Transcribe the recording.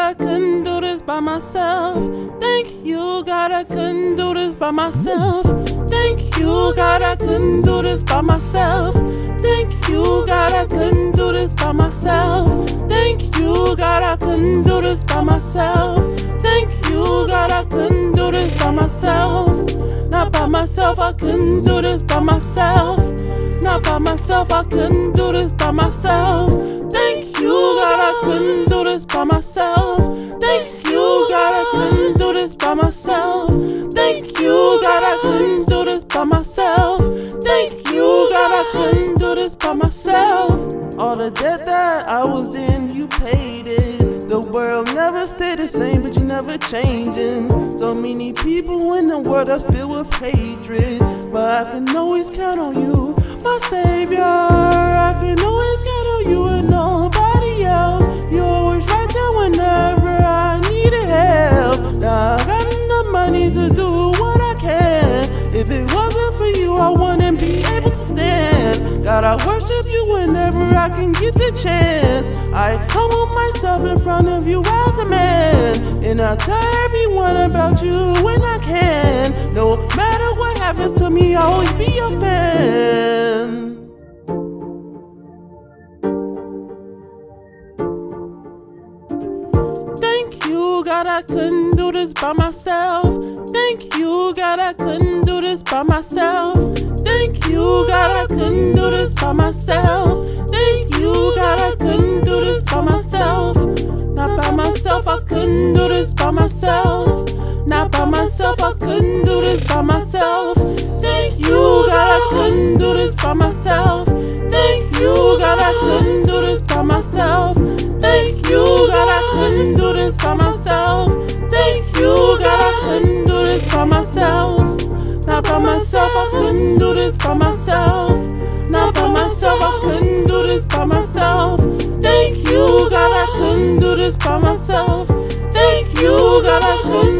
I couldn't do this by myself. Thank you, God, I couldn't do this by myself. Thank you, God, I couldn't do this by myself. Thank you, God, I couldn't do this by myself. Thank you, God, I couldn't do this by myself. Thank you, God, I couldn't do this by myself. Not by myself, I couldn't do this by myself. Not by myself, I couldn't do this by myself. Thank you, God, I couldn't do this by myself. Thank you, God, I couldn't do this by myself. Thank you, God, I couldn't do this by myself. Thank you, God, I couldn't do this by myself. All the debt that I was in, you paid it. The world never stayed the same, but you never changing. So many people in the world that's filled with hatred, but I can always count on you, my savior. I can always count on you and nobody else. You're always right there whenever I needed help. Now I got enough money to do what I can. If it wasn't for you, I wouldn't be able to stand. God, I worship you whenever I can get the chance. I humble myself in front of you as a man, and I tell everyone about you when I can. No matter what happens to me, I'll always be your fan. Thank you, God, I couldn't do this by myself. Thank you, God, I couldn't do this by myself. Thank you, God, I couldn't do this by myself. Thank you, God, I couldn't do this by myself. Not by myself, I couldn't do this by myself. Not by myself, I couldn't do this by myself. Thank you, God, I couldn't do this by myself. Thank you, God, I couldn't do this by myself. Thank you, God, I couldn't do this by myself. Thank you, God, I couldn't do this by myself. Not by myself, I couldn't do this by myself. Not by myself, I couldn't do this by myself. Thank you, God, I couldn't do this by myself. Thank you, God, I couldn't